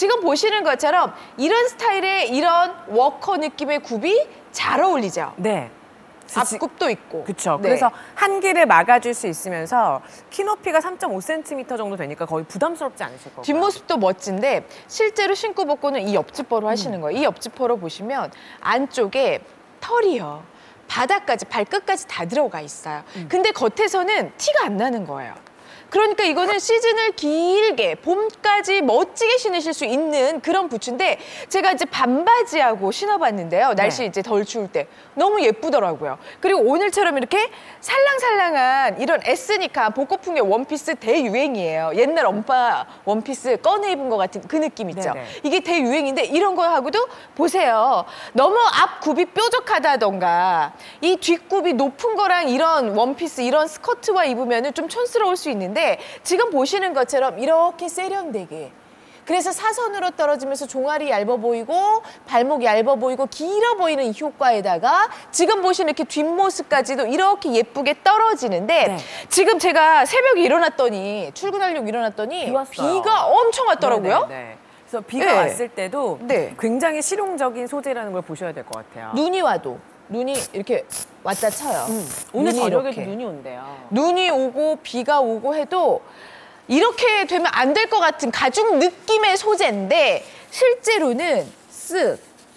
지금 보시는 것처럼 이런 스타일의 이런 워커 느낌의 굽이 잘 어울리죠? 네. 앞굽도 있고. 그렇죠. 네. 그래서 한기를 막아줄 수 있으면서 키 높이가 3.5cm 정도 되니까 거의 부담스럽지 않으실 거고요. 뒷모습도 멋진데 실제로 신고 벗고는 이 옆지퍼로 하시는 거예요. 이 옆지퍼로 보시면 안쪽에 털이요. 바닥까지 발끝까지 다 들어가 있어요. 근데 겉에서는 티가 안 나는 거예요. 그러니까 이거는 시즌을 길게 봄까지 멋지게 신으실 수 있는 그런 부츠인데 제가 이제 반바지하고 신어봤는데요. 날씨 네. 이제 덜 추울 때 너무 예쁘더라고요. 그리고 오늘처럼 이렇게 살랑살랑한 이런 에스니카 복고풍의 원피스 대유행이에요. 옛날 엄마 원피스 꺼내 입은 것 같은 그 느낌 있죠. 네네. 이게 대유행인데 이런 거하고도 보세요. 너무 앞 굽이 뾰족하다던가 이 뒷굽이 높은 거랑 이런 원피스 이런 스커트와 입으면 좀 촌스러울 수 있는데 지금 보시는 것처럼 이렇게 세련되게 그래서 사선으로 떨어지면서 종아리 얇아 보이고 발목 얇아 보이고 길어 보이는 이 효과에다가 지금 보시는 이렇게 뒷모습까지도 이렇게 예쁘게 떨어지는데 네. 지금 제가 새벽에 일어났더니 출근하려고 일어났더니 비 왔어요. 비가 엄청 왔더라고요. 네네네. 그래서 비가 네. 왔을 때도 네. 굉장히 실용적인 소재라는 걸 보셔야 될 것 같아요. 눈이 와도 눈이 이렇게 왔다 쳐요. 오늘 눈이 저녁에도 이렇게. 눈이 온대요. 눈이 오고 비가 오고 해도 이렇게 되면 안 될 것 같은 가죽 느낌의 소재인데 실제로는 쓱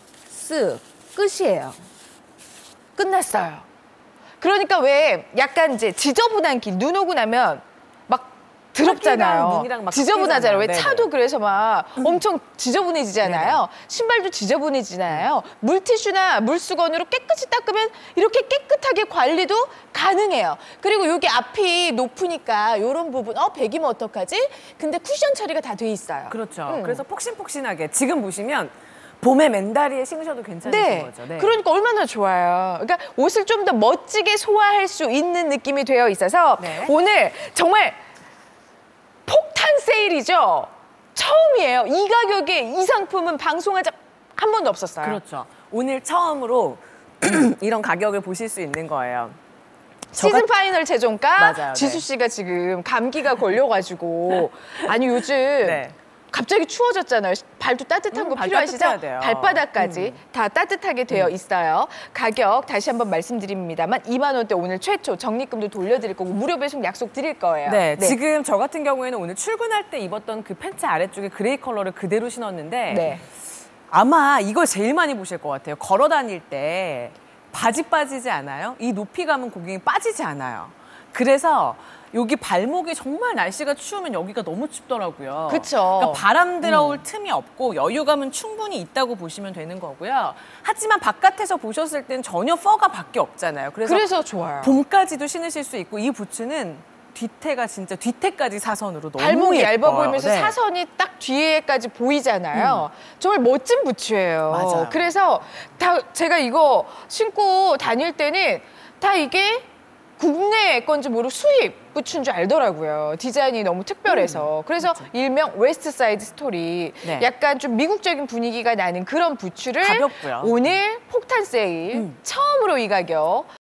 끝이에요. 끝났어요. 그러니까 왜 약간 이제 지저분한 길, 눈 오고 나면 막 더럽잖아요. 눈이랑 막 지저분하잖아요. 왜 섞이잖아요. 차도 네네. 그래서 막 엄청 지저분해지잖아요. 신발도 지저분해지잖아요. 물티슈나 물수건으로 깨끗이 닦으면 이렇게 깨끗하게 관리도 가능해요. 그리고 여기 앞이 높으니까 이런 부분, 배기면 어떡하지? 근데 쿠션 처리가 다 돼 있어요. 그렇죠. 그래서 폭신폭신하게 지금 보시면 봄에 맨다리에 신으셔도 괜찮으신 네. 거죠. 네. 그러니까 얼마나 좋아요. 그러니까 옷을 좀 더 멋지게 소화할 수 있는 느낌이 되어 있어서 네. 오늘 정말 폭탄 세일이죠. 처음이에요. 이 가격에 이 상품은 방송한 적 한 번도 없었어요. 그렇죠. 오늘 처음으로 이런 가격을 보실 수 있는 거예요. 시즌 파이널 최종가 맞아요, 지수 네. 씨가 지금 감기가 걸려가지고 아니 요즘 네. 갑자기 추워졌잖아요. 발도 따뜻한 거 발 필요하시죠? 따뜻해야 돼요. 발바닥까지 다 따뜻하게 되어 있어요. 가격 다시 한번 말씀드립니다만 2만 원대 오늘 최초 적립금도 돌려드릴 거고 무료 배송 약속 드릴 거예요. 네, 지금 저 같은 경우에는 오늘 출근할 때 입었던 그 팬츠 아래쪽에 그레이 컬러를 그대로 신었는데 네. 아마 이걸 제일 많이 보실 것 같아요. 걸어 다닐 때 바지 빠지지 않아요? 이 높이감은 고객이 빠지지 않아요. 그래서 여기 발목이 정말 날씨가 추우면 여기가 너무 춥더라고요. 그쵸. 그러니까 바람 들어올 틈이 없고 여유감은 충분히 있다고 보시면 되는 거고요. 하지만 바깥에서 보셨을 땐 전혀 퍼가 밖에 없잖아요. 그래서 좋아요. 봄까지도 신으실 수 있고 이 부츠는 뒤태가 진짜 뒤태까지 사선으로 너무 발목이 얇아 예뻐요. 보이면서 네. 사선이 딱 뒤에까지 보이잖아요. 정말 멋진 부츠예요. 맞아요. 그래서 다 제가 이거 신고 다닐 때는 다 이게 국내 건지 모르고 수입 부츠인 줄 알더라고요. 디자인이 너무 특별해서. 그래서 일명 웨스트 사이드 스토리. 네. 약간 좀 미국적인 분위기가 나는 그런 부츠를 가볍고요. 오늘 폭탄 세일 처음으로 이 가격